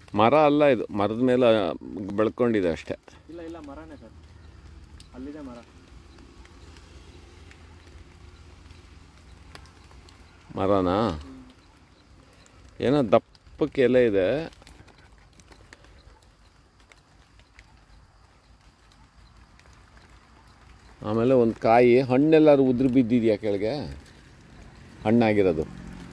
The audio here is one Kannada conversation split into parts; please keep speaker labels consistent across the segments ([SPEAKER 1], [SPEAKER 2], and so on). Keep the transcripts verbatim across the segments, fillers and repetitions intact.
[SPEAKER 1] ಮರ ಅಲ್ಲ ಇದು, ಮರದ ಮೇಲೆ ಬೆಳ್ಕೊಂಡಿದೆ ಅಷ್ಟೇ.
[SPEAKER 2] ಇಲ್ಲ ಇಲ್ಲ ಮರನೇ ಸರ್, ಅಲ್ಲಿದೆ ಮರ.
[SPEAKER 1] ಮರನಾ? ಏನೋ ದಪ್ಪಕ್ಕೆ ಎಲೆ ಇದೆ. ಆಮೇಲೆ ಒಂದು ಕಾಯಿ, ಹಣ್ಣೆಲ್ಲರೂ ಉದುರು ಬಿದ್ದಿದೆಯಾ ಕೆಳಗೆ? ಹಣ್ಣಾಗಿರೋದು.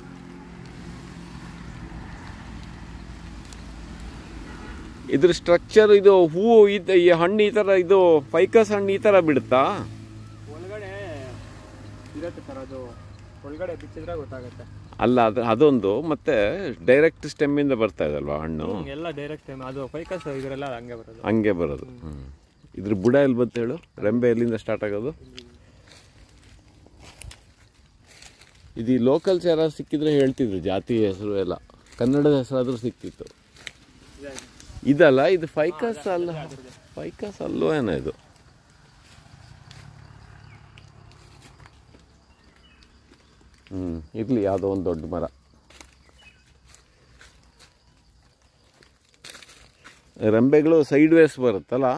[SPEAKER 1] ಇದ್ರ ಸ್ಟ್ರಕ್ಚರ್ ಇದು ಹೂವು ಇದು ಈ ಹಣ್ಣು ಈ ಥರ, ಇದು ಫೈಕಸ್ ಹಣ್ಣು ಈ ಥರ ಬಿಡುತ್ತಾ?
[SPEAKER 2] ಒಳಗಡೆ ಇರುತ್ತೆ ಸರ್, ಅದು ಒಳಗಡೆ ಬಿಚ್ಚಿದ್ರೆ ಗೊತ್ತಾಗುತ್ತೆ.
[SPEAKER 1] ಅಲ್ಲ ಅದು ಅದೊಂದು, ಮತ್ತೆ ಡೈರೆಕ್ಟ್ ಸ್ಟೆಮ್ಮಿಂದ ಬರ್ತಾ ಇದಲ್ವಾ ಹಣ್ಣು?
[SPEAKER 2] ಎಲ್ಲ ಡೈರೆಕ್ಟ್ ಅದು ಫೈಕಸ್ ಇದರೆಲ್ಲ ಹಂಗೆ ಬರೋದು.
[SPEAKER 1] ಹಂಗೆ ಬರೋದು. ಹ್ಞೂ. ಇದ್ರ ಬುಡ ಎಲ್ಲಿ ಬಂತು ಹೇಳು? ರೆಂಬೆ ಎಲ್ಲಿಂದ ಸ್ಟಾರ್ಟ್ ಆಗೋದು? ಇದು ಈ ಲೋಕಲ್ಸ್ ಯಾರು ಸಿಕ್ಕಿದ್ರೆ ಹೇಳ್ತಿದ್ರು ಜಾತಿ ಹೆಸರು ಎಲ್ಲ, ಕನ್ನಡದ ಹೆಸರಾದ್ರೂ ಸಿಕ್ತಿತ್ತು. ಇದಲ್ಲ, ಇದು ಫೈಕಸ್ ಅಲ್ಲ, ಫೈಕಸ್ ಅಲ್ಲೋ ಏನೋ ಇದು. ಹ್ಞೂ, ಇರಲಿ, ಯಾವುದೋ ಒಂದು ದೊಡ್ಡ ಮರ. ರೆಂಬೆಗಳು ಸೈಡ್ ವೇಸ್ ಬರುತ್ತಲ್ಲ.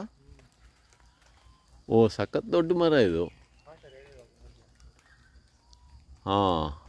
[SPEAKER 1] ಓ, ಸಖತ್ ದೊಡ್ಡ ಮರ ಇದು. ಹಾಂ.